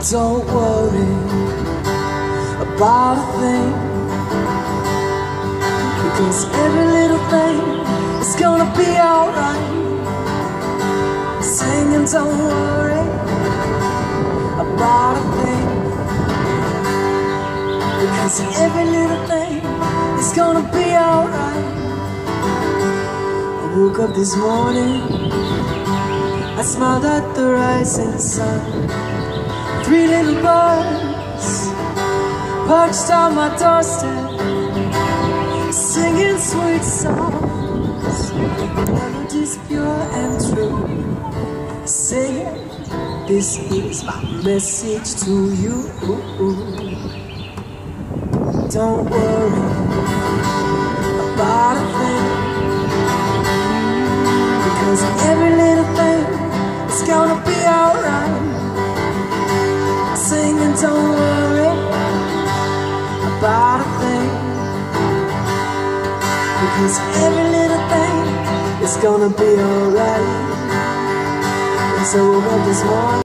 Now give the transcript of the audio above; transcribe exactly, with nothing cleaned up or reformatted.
Don't worry about a thing, because every little thing is gonna be alright. Singing, don't worry about a thing, because every little thing is gonna be alright. I woke up this morning, I smiled at the rising sun. Three little birds perched on my doorstep, singing sweet songs, melodies pure and true. Singing, this is my message to you. Don't worry about a thing, because every little thing is gonna be alright. Singing, don't worry about a thing, because every little thing is gonna be alright. And so I woke up this morning.